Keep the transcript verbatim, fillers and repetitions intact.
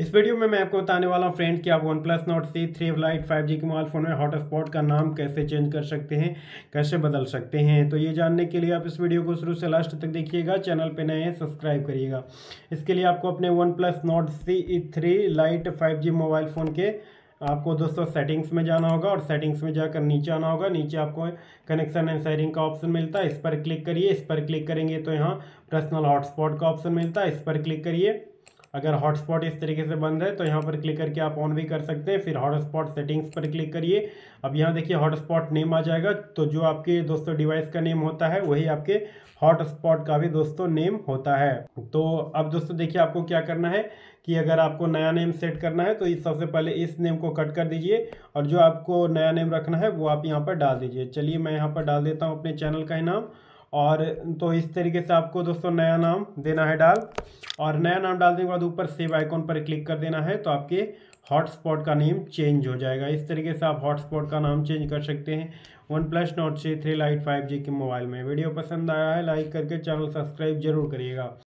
इस वीडियो में मैं आपको बताने वाला हूं फ्रेंड कि आप OnePlus Nord C three Lite five G के मोबाइल फ़ोन में हॉटस्पॉट का नाम कैसे चेंज कर सकते हैं, कैसे बदल सकते हैं। तो ये जानने के लिए आप इस वीडियो को शुरू से लास्ट तक देखिएगा। चैनल पे नए हैं सब्सक्राइब करिएगा। इसके लिए आपको अपने OnePlus Nord C three Lite five G mobile phone के आपको दोस्तों सेटिंग्स में जाना होगा और सेटिंग्स में जाकर नीचे आना होगा। नीचे आपको कनेक्शन एंड शेयरिंग का ऑप्शन मिलता है, इस पर क्लिक करिए। इस पर क्लिक करेंगे तो यहाँ पर्सनल हॉटस्पॉट का ऑप्शन मिलता है, इस पर क्लिक करिए। अगर हॉटस्पॉट इस तरीके से बंद है तो यहाँ पर क्लिक करके आप ऑन भी कर सकते हैं। फिर हॉटस्पॉट सेटिंग्स पर क्लिक करिए। अब यहाँ देखिए हॉटस्पॉट नेम आ जाएगा, तो जो आपके दोस्तों डिवाइस का नेम होता है वही आपके हॉटस्पॉट का भी दोस्तों नेम होता है। तो अब दोस्तों देखिए आपको क्या करना है कि अगर आपको नया नेम सेट करना है तो इस सबसे पहले इस नेम को कट कर दीजिए और जो आपको नया नेम रखना है वो आप यहाँ पर डाल दीजिए। चलिए मैं यहाँ पर डाल देता हूँ अपने चैनल का ही नाम। और तो इस तरीके से आपको दोस्तों नया नाम देना है डाल, और नया नाम डालने के बाद ऊपर सेव आइकॉन पर क्लिक कर देना है, तो आपके हॉटस्पॉट का नेम चेंज हो जाएगा। इस तरीके से आप हॉटस्पॉट का नाम चेंज कर सकते हैं OnePlus Nord C three Lite five G के मोबाइल में। वीडियो पसंद आया है लाइक करके चैनल सब्सक्राइब जरूर करिएगा।